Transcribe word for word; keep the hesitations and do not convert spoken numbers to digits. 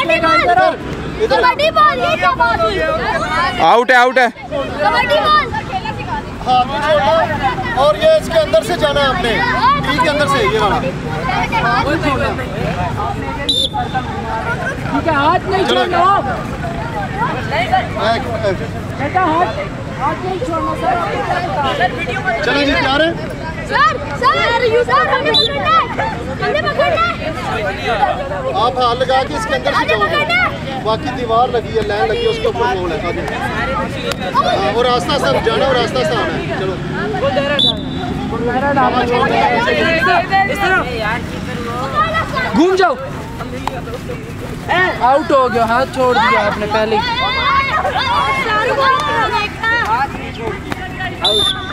Kabaddi ball, ये क्या बात हुई? आउट है, आउट है। कबड्डी बॉल। हाथ भी छोड़ना और ये इसके अंदर से जाना है आपने, ठीक है, अंदर से ये वाला ठीक है, हाथ नहीं छोड़ना बेटा, हाथ हाथ नहीं छोड़ना सर। चलो जी, तैयार है सर? सर सर हमें पकड़ना है, हमें पकड़ना है। आप हाथ लगा के इसके अंदर से जाओगे, बाकी दीवार लगी है, लाइन लगी है, उसके ऊपर गोल है आगे। हाँ, और रास्ता सर जाना और रास्ता से आना है। चलो घूम जाओ। आउट हो गया, हाथ छोड़ दिया आपने पहले। आउट।